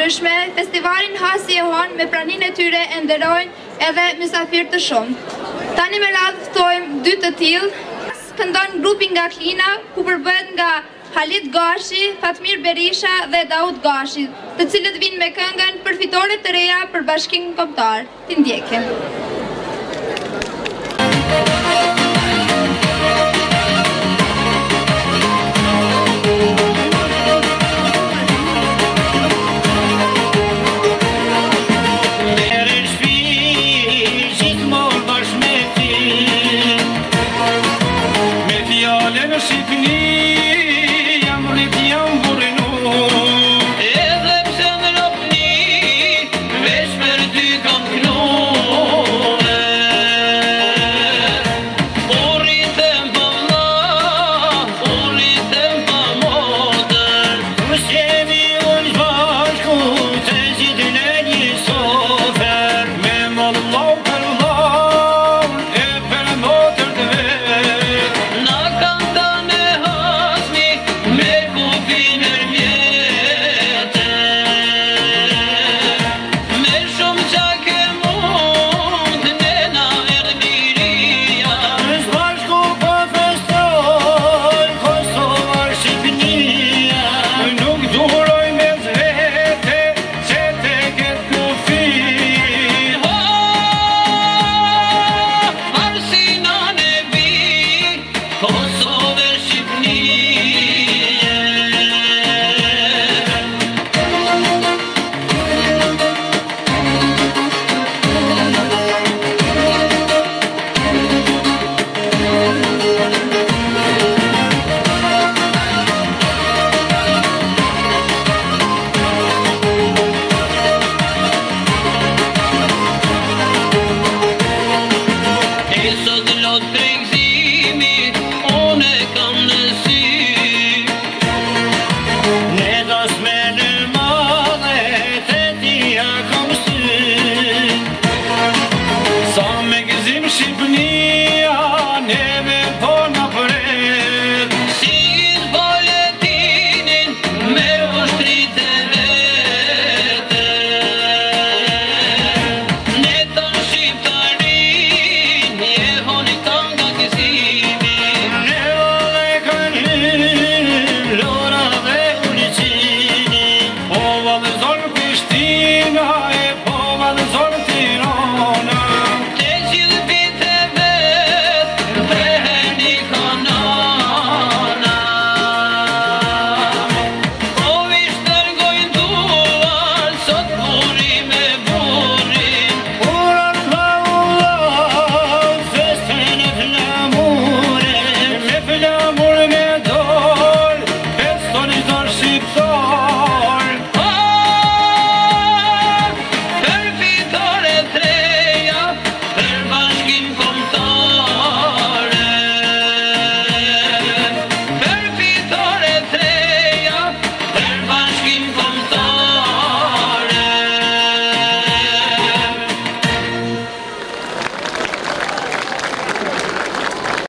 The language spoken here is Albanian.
ndryshme, festivalin Hasi e Hon me praninë e tyre e nderojnë edhe mysafirë të shumë. Tani me radhë ftojmë dy të tillë. Këndon grupi nga Klina, ku përbëhet nga Halit Gashi, Fatmir Berisha dhe Daud Gashi, të cilët vinë me këngën Përfitore të reja për Bashkimin Kombëtar. Ti ndjekim.